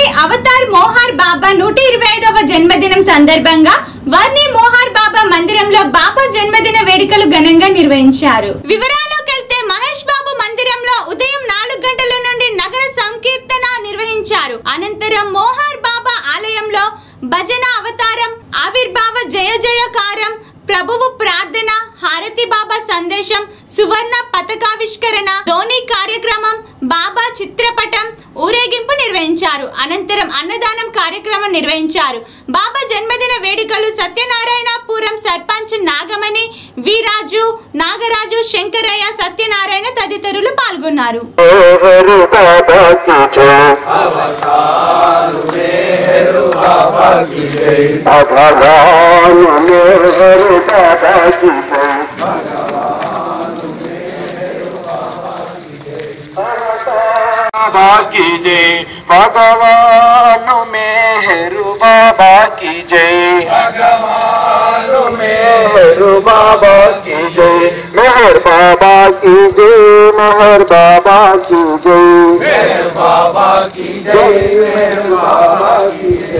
Avatar మోహార్ బాబా 125వ జన్మదినం సందర్భంగా వర్ని మోహార్ బాబా మందిరంలో బాబా జన్మదిన వేడుకలు ఘనంగా నిర్వహించారు. వివరాల్లోకి వెళ్తే మహేష్ బాబు మందిరంలో ఉదయం 4 గంటల నుండి నగర సంకీర్తన నిర్వహించారు. అనంతరం మోహార్ బాబా ఆలయంలో భజన, అవతారం, ఆవిర్భావ జయ జయకారం, ప్రభువు ప్రార్థన, హారతి బాబా సందేశం, సువర్ణ పతాకావిష్కరణ, ధోని కార్యక్రమం, బాబా చిత్రపటం, ఊరేగింపు నిర్వహించారు. అనంతరం అన్నదానం కార్యక్రమం నిర్వహించారు. బాబా జన్మదిన వేడుకలు సత్యనారాయణపురం సర్పంచ్ నాగమణి, వీరాజు, నాగరాజు, శంకరయ్య, సత్యనారాయణ తదితరులు పాల్గొన్నారు. बाबा की जय, भगवान मेहरु बाबा की जय, भगवान मेहरु बाबा की जय, मेहर बाबा की जय, मेहर बाबा की जय, मेहर बाबा की जय, मेहर बाबा की जय।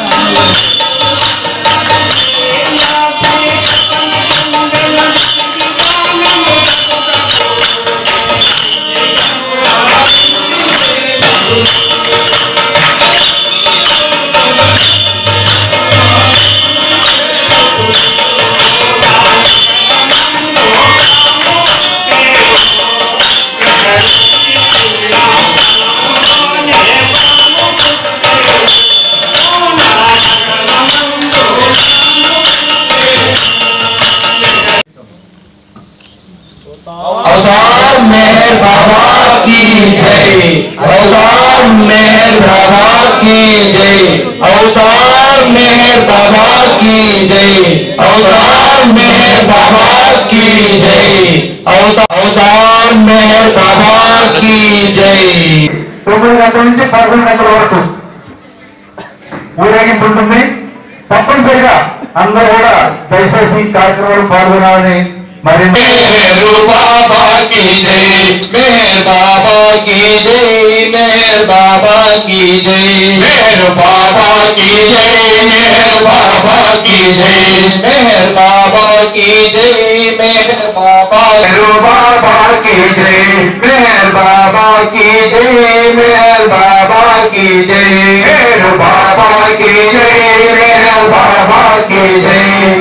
अवतार मेहर बाबा की जय, अवतार मेहर बाबा की जय, अवतार मेहर बाबा की जय, अवतार मेहर बाबा की जय, अवतार मेहर बाबा की जय। 9 గంటల నుంచి 11 గంటల వరకు ఊరేగింపు ఉంటుంది. తప్పనిసరిగా అందరూ కూడా దయచేసి కార్యక్రమంలో పాల్గొనాలని మరి मेहर बाबा की जय, मेहर बाबा की जय, मेहर बाबा की जय, मेहर बाबा की जय, मेहर बाबा की जय, मेहर बाबा की जय, मेहर बाबा की जय, मेहर बाबा की जय, मेहर बाबा की जय, मेहर बाबा की जय, मेहर बाबा की जय,